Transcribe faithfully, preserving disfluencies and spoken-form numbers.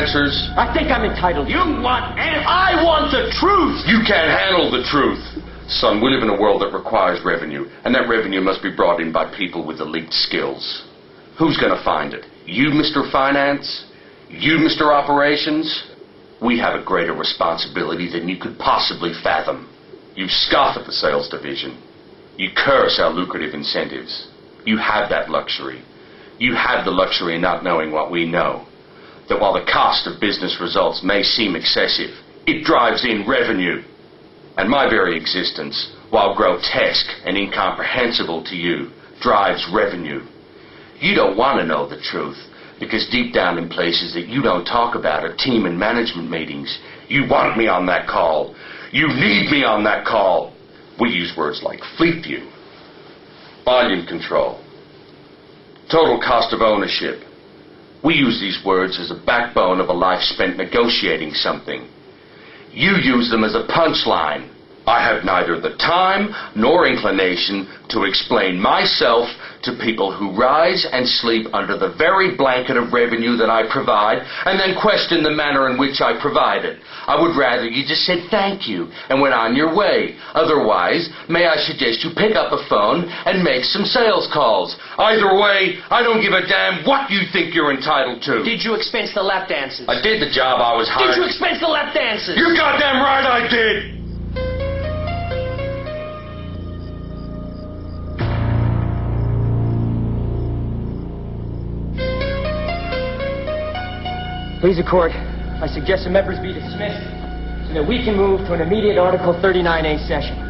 answers? I think I'm entitled. You want answers? I want the truth! You can't handle the truth. Son, we live in a world that requires revenue, and that revenue must be brought in by people with elite skills. Who's going to find it? You, Mister Finance? You, Mister Operations? We have a greater responsibility than you could possibly fathom. You scoff at the sales division. You curse our lucrative incentives. You have that luxury. You have the luxury of not knowing what we know. That while the cost of business results may seem excessive, it drives in revenue. And my very existence, while grotesque and incomprehensible to you, drives revenue. You don't want to know the truth, because deep down in places that you don't talk about are team and management meetings. You want me on that call. You need me on that call. We use words like fleet view, volume control, total cost of ownership. We use these words as a backbone of a life spent negotiating something. You use them as a punchline. I have neither the time nor inclination to explain myself to people who rise and sleep under the very blanket of revenue that I provide and then question the manner in which I provide it. I would rather you just said thank you and went on your way. Otherwise, may I suggest you pick up a phone and make some sales calls. Either way, I don't give a damn what you think you're entitled to. Did you expense the lap dances? I did the job I was hired. Did you expense the lap dances? You're goddamn right I did! Please, the court, I suggest the members be dismissed so that we can move to an immediate Article thirty-nine A session.